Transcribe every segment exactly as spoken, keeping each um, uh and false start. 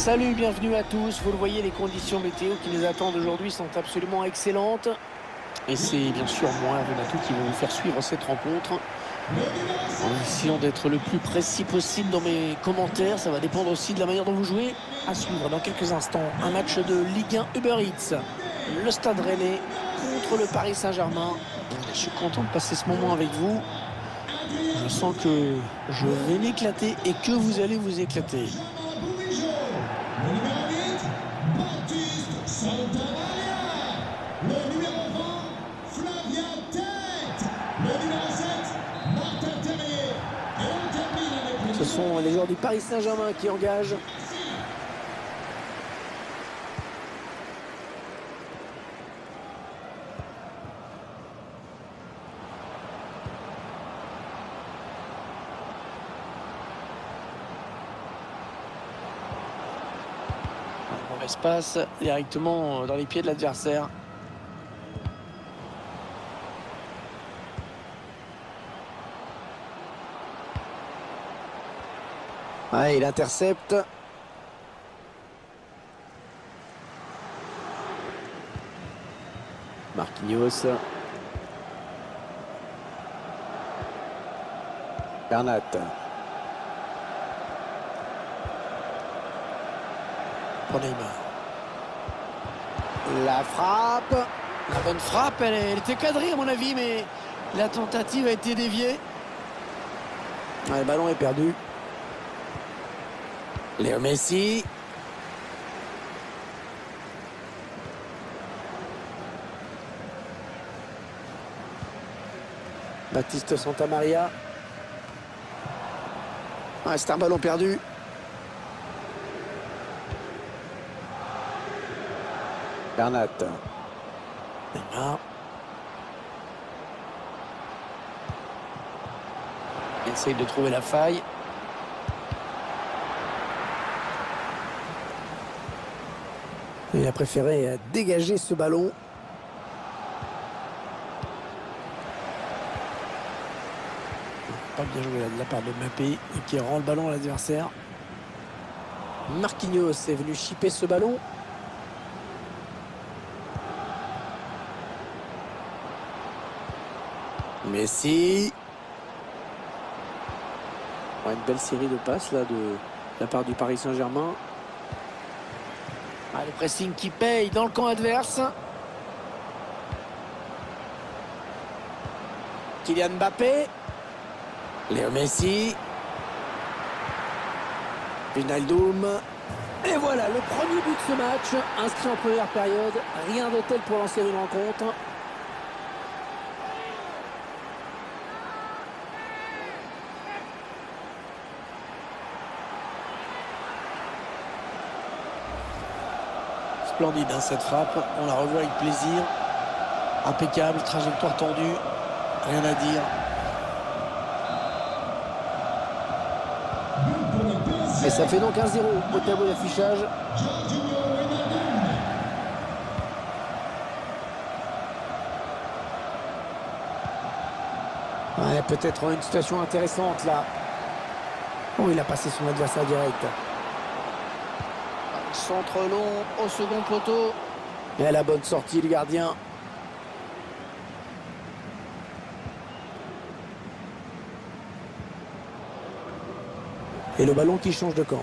Salut, bienvenue à tous. Vous le voyez, les conditions météo qui nous attendent aujourd'hui sont absolument excellentes. Et c'est bien sûr moi, Renato, qui va vous faire suivre cette rencontre. En essayant d'être le plus précis possible dans mes commentaires. Ça va dépendre aussi de la manière dont vous jouez. À suivre dans quelques instants, un match de Ligue un Uber Eats. Le Stade Rennais contre le Paris Saint-Germain. Je suis content de passer ce moment avec vous. Je sens que je vais m'éclater et que vous allez vous éclater. Le numéro huit, Baptiste Santamaria. Le numéro vingt, Flavia Tête. Le numéro sept, Martin Terrier. Et on termine avec le... Ce sont les joueurs du Paris Saint-Germain qui engagent. Passe directement dans les pieds de l'adversaire. Ah, il intercepte. Marquinhos. Bernat. Pour Neymar. La frappe. La bonne frappe, elle, elle était cadrée à mon avis, mais la tentative a été déviée. Ah, le ballon est perdu. Léo Messi. Baptiste Santamaria. Ah, c'est un ballon perdu. Bernat. Neymar. Il essaye de trouver la faille. Il a préféré dégager ce ballon. Pas bien joué de la part de Mbappé qui rend le ballon à l'adversaire. Marquinhos est venu chipper ce ballon. Messi. Ouais, une belle série de passes là de la part du Paris Saint-Germain. Ah, le pressing qui paye dans le camp adverse. Kylian Mbappé. Léo Messi. Wijnaldum. Et voilà le premier but de ce match, inscrit en première période. Rien de tel pour lancer une rencontre. Splendide hein, cette frappe, on la revoit avec plaisir. Impeccable, trajectoire tendue, rien à dire. Et ça fait donc un zéro au tableau d'affichage. Ouais, peut-être une situation intéressante là. Oh, il a passé son adversaire direct. Centre long au second poteau. Et la bonne sortie du gardien. Et le ballon qui change de camp.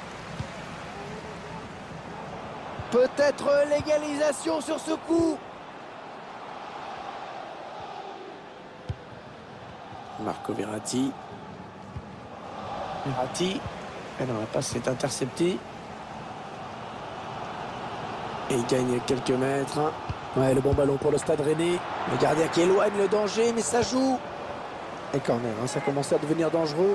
Peut-être l'égalisation sur ce coup. Marco Verratti. Verratti. Et non, la passe est interceptée. Et il gagne quelques mètres. Ouais, le bon ballon pour le Stade Rennais. Le gardien qui éloigne le danger, mais ça joue. Et corner, hein, ça commence à devenir dangereux.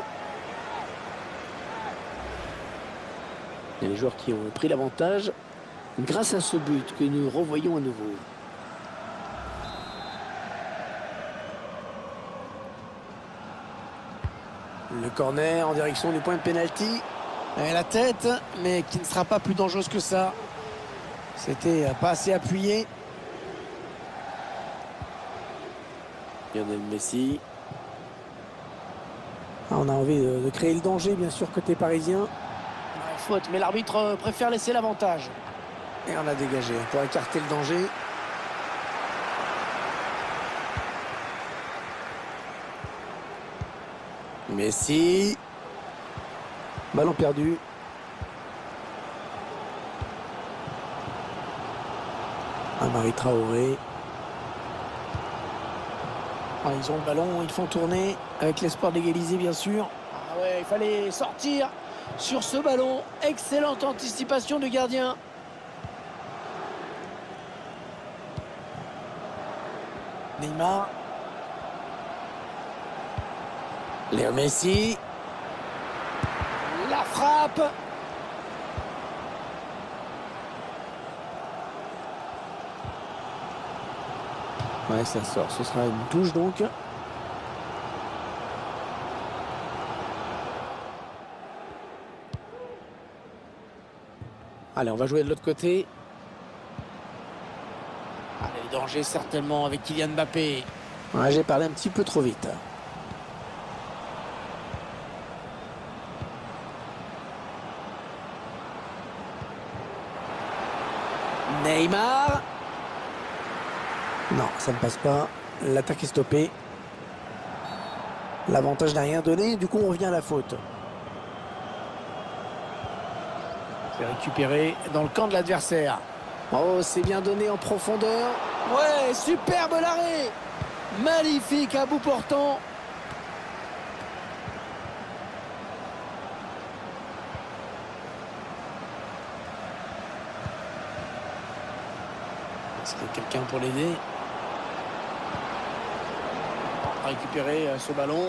Il y a les joueurs qui ont pris l'avantage grâce à ce but que nous revoyons à nouveau. Le corner en direction du point de pénalty. Et la tête, mais qui ne sera pas plus dangereuse que ça. C'était pas assez appuyé. Lionel Messi. Ah, on a envie de, de créer le danger, bien sûr, côté parisien. faute, mais l'arbitre préfère laisser l'avantage. Et on a dégagé pour écarter le danger. Messi. Ballon perdu. Amari Traoré. Ah, ils ont le ballon, ils font tourner avec l'espoir d'égaliser bien sûr. Ah ouais, il fallait sortir sur ce ballon. Excellente anticipation du gardien. Neymar. Léo Messi. La frappe. Ouais, ça sort. Ce sera une touche donc. Allez, on va jouer de l'autre côté. Allez, le danger certainement avec Kylian Mbappé. Ouais, j'ai parlé un petit peu trop vite. Neymar. Non, ça ne passe pas. L'attaque est stoppée. L'avantage n'a rien donné. Du coup, on revient à la faute. C'est récupéré dans le camp de l'adversaire. Oh, c'est bien donné en profondeur. Ouais, superbe l'arrêt. Magnifique à bout portant. Est-ce qu'il y a quelqu'un pour l'aider? On va récupérer ce ballon.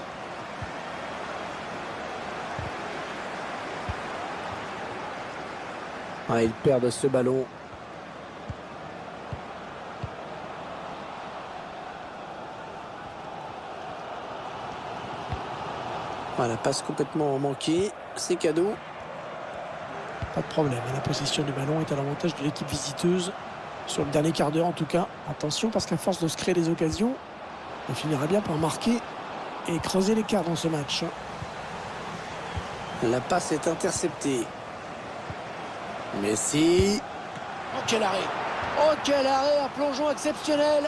Ah, ils perdent ce ballon. Ah, la passe complètement manquée. C'est cadeau. Pas de problème. La possession du ballon est à l'avantage de l'équipe visiteuse. Sur le dernier quart d'heure en tout cas. Attention parce qu'à force de se créer des occasions, on finira bien par marquer et creuser l'écart dans ce match. La passe est interceptée. Messi. Oh quel arrêt. Oh quel arrêt, un plongeon exceptionnel.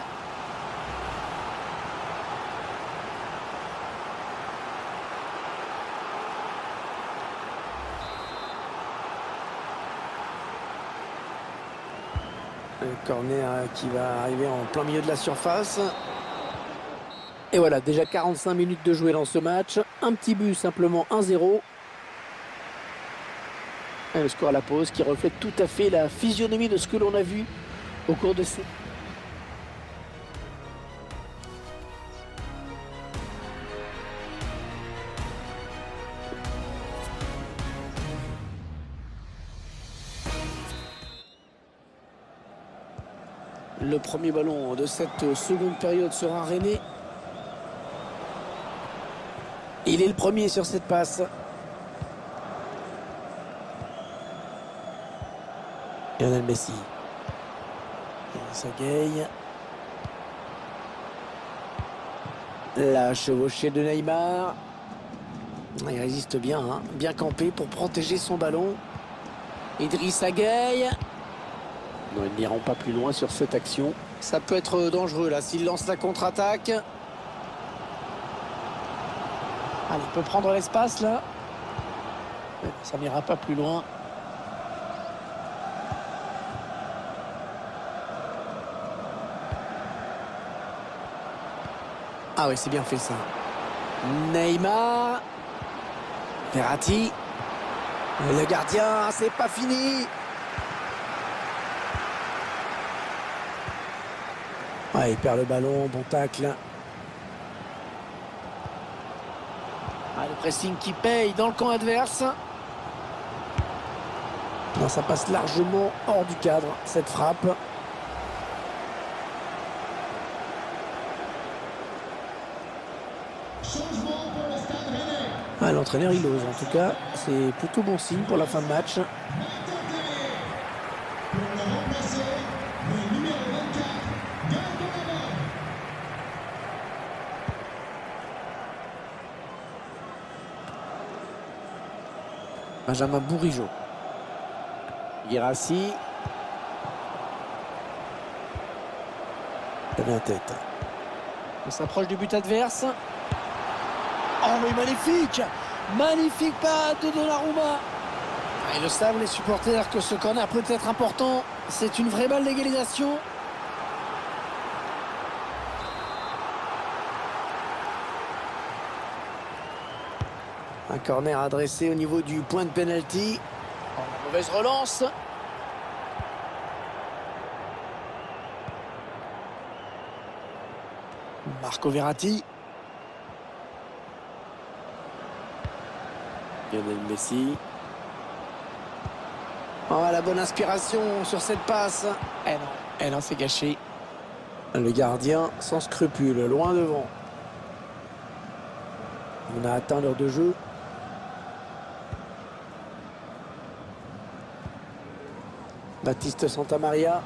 Le corner qui va arriver en plein milieu de la surface. Et voilà, déjà quarante-cinq minutes de jouer dans ce match. Un petit but, simplement un zéro. Et le score à la pause qui reflète tout à fait la physionomie de ce que l'on a vu au cours de ces... Le premier ballon de cette seconde période sera René. Il est le premier sur cette passe. Lionel Messi. Sagaye. La chevauchée de Neymar. Il résiste bien, hein, bien campé pour protéger son ballon. Idrissa Gueye. Non, ils n'iront pas plus loin sur cette action. Ça peut être dangereux là s'il lance la contre-attaque. Allez, il peut prendre l'espace là. Ça n'ira pas plus loin. Ah oui, c'est bien fait ça. Neymar. Verratti. Le gardien, c'est pas fini. Ah, il perd le ballon, bon tacle. Ah, le pressing qui paye dans le camp adverse. Non, ça passe largement hors du cadre, cette frappe. Ah, l'entraîneur, il ose. En tout cas, c'est plutôt bon signe pour la fin de match. Benjamin Bourigeaud. Guirassy. Il avait un tête. On s'approche du but adverse. Oh mais magnifique! Magnifique pas de Donnarumma. Ils le savent les supporters que ce corner peut être important. C'est une vraie balle d'égalisation. Un corner adressé au niveau du point de pénalty. Oh, mauvaise relance. Marco Verratti. Lionel Messi. Oh, la bonne inspiration sur cette passe. Eh non, eh non, c'est gâché. Le gardien sans scrupule, loin devant. On a atteint l'heure de jeu. Baptiste Santamaria.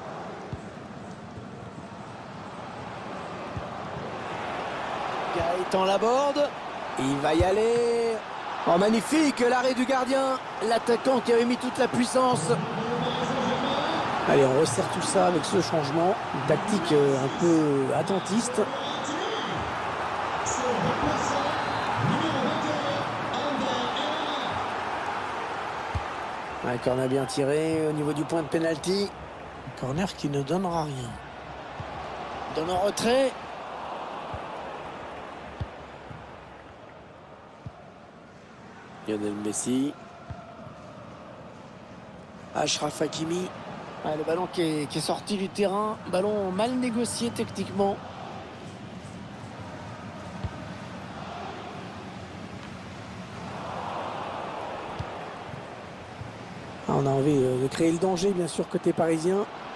Gaëtan Laborde. Il va y aller. Oh, magnifique l'arrêt du gardien. L'attaquant qui avait mis toute la puissance. Allez, on resserre tout ça avec ce changement. Une tactique un peu attentiste. Un corner bien tiré au niveau du point de pénalty. Un corner qui ne donnera rien. Donne en retrait. Lionel Messi. Achraf Hakimi. Ah, le ballon qui est, qui est sorti du terrain. Ballon mal négocié techniquement. Ah, on a envie de créer le danger, bien sûr, côté parisien.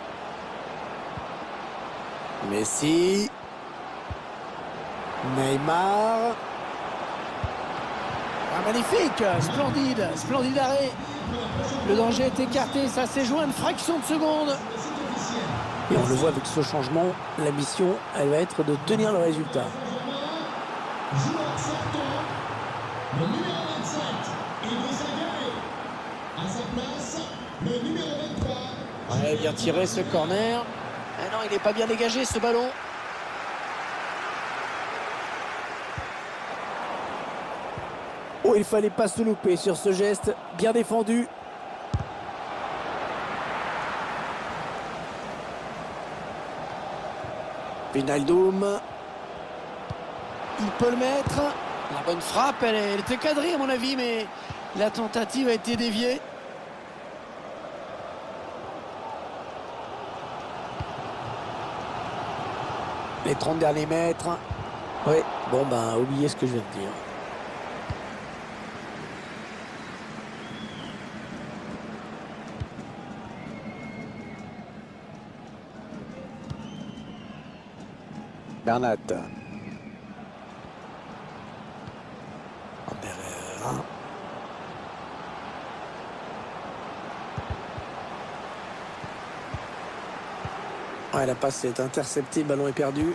Messi. Neymar. Ah, magnifique, splendide, splendide arrêt. Le danger est écarté, ça s'est joué une fraction de seconde. Et on le voit avec ce changement, la mission, elle va être de tenir le résultat. Joueur sortant, le numéro vingt-sept, Idrissa Gueye. À sa place, le numéro vingt-trois. Ouais, bien tiré ce corner. Ah non, il n'est pas bien dégagé ce ballon. Oh, il fallait pas se louper sur ce geste, bien défendu. Wijnaldum. Il peut le mettre. La bonne frappe, elle, elle était cadrée à mon avis, mais la tentative a été déviée. Les trente derniers mètres. Oui, bon ben, oubliez ce que je viens de dire. Bernat. Anderer. Ouais, la passe est interceptée, le ballon est perdu.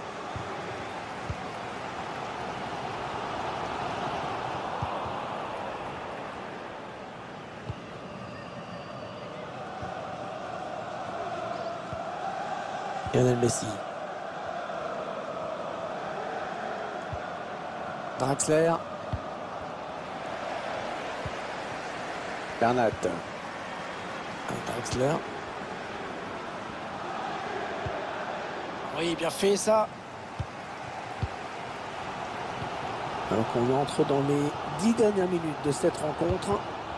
Lionel Messi. Draxler. Bernat. Draxler. Oui, bien fait ça. Alors qu'on entre dans les dix dernières minutes de cette rencontre.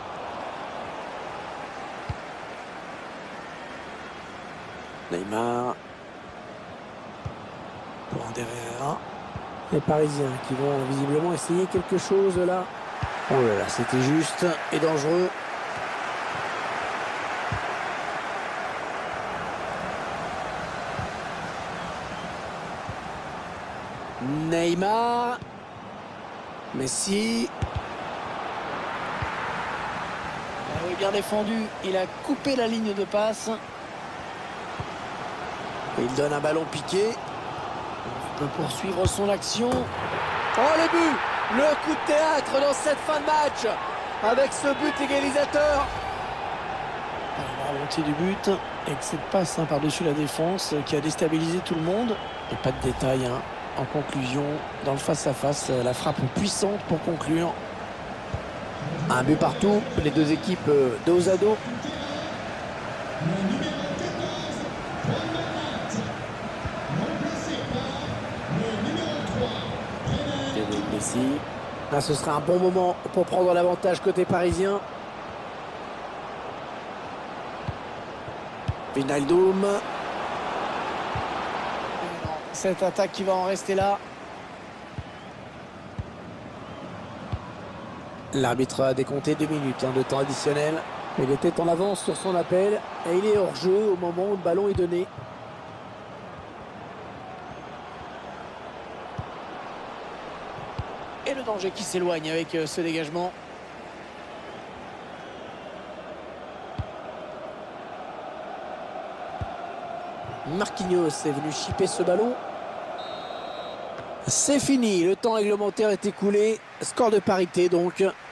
Neymar. Pour Anderer. Les Parisiens qui vont visiblement essayer quelque chose là. Oh là là, c'était juste et dangereux. Neymar. Messi. Ah oui, bien défendu. Il a coupé la ligne de passe. Il donne un ballon piqué. Il peut poursuivre son action. Oh, le but! Le coup de théâtre dans cette fin de match. Avec ce but égalisateur. remontée du but avec cette passe hein, par-dessus la défense euh, qui a déstabilisé tout le monde. Et pas de détails hein. En conclusion, dans le face-à-face, -face, la frappe puissante pour conclure. Un but partout, les deux équipes euh, dos à dos. Le numéro quatorze, Juan Bernat, remplacé par le numéro trois, Renan. Lionel Messi. Là, ce sera un bon moment pour prendre l'avantage côté parisien. Wijnaldum. Cette attaque qui va en rester là. L'arbitre a décompté deux minutes hein, de temps additionnel. Il était en avance sur son appel et il est hors jeu au moment où le ballon est donné. Et le danger qui s'éloigne avec ce dégagement. Marquinhos est venu chipper ce ballon. C'est fini, le temps réglementaire est écoulé. Score de parité donc.